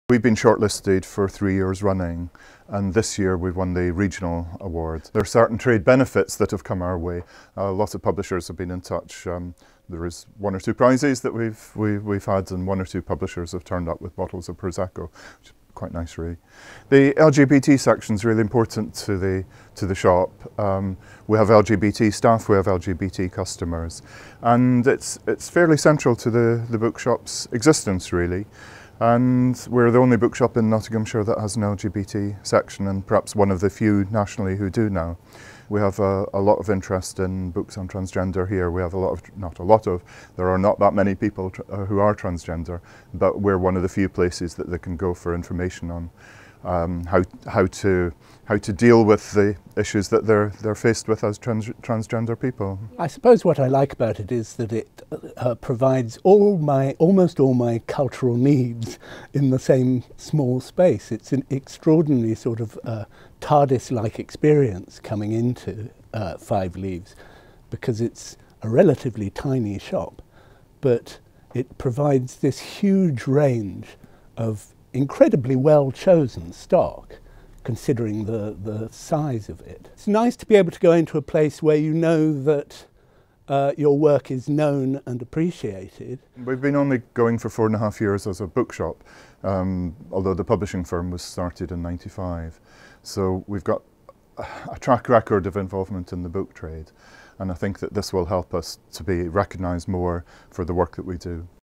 We've been shortlisted for 3 years running, and this year we've won the regional award. There are certain trade benefits that have come our way. Lots of publishers have been in touch. There is 1 or 2 prizes that we've had, and 1 or 2 publishers have turned up with bottles of Prosecco, which is quite nice, really. The LGBT section is really important to the shop. We have LGBT staff, we have LGBT customers, and it's fairly central to the bookshop's existence, really. And we're the only bookshop in Nottinghamshire that has an LGBT section, and perhaps one of the few nationally who do now. We have a lot of interest in books on transgender here. We have there are not that many people who are transgender, but we're one of the few places that they can go for information on how to deal with the issues that they're faced with as transgender people. I suppose what I like about it is that it provides almost all my cultural needs in the same small space. It's an extraordinarily sort of TARDIS-like experience coming into Five Leaves, because it's a relatively tiny shop, but it provides this huge range of incredibly well-chosen stock, considering the size of it. It's nice to be able to go into a place where you know that your work is known and appreciated. We've been only going for 4.5 years as a bookshop, although the publishing firm was started in '95. So we've got a track record of involvement in the book trade, and I think that this will help us to be recognised more for the work that we do.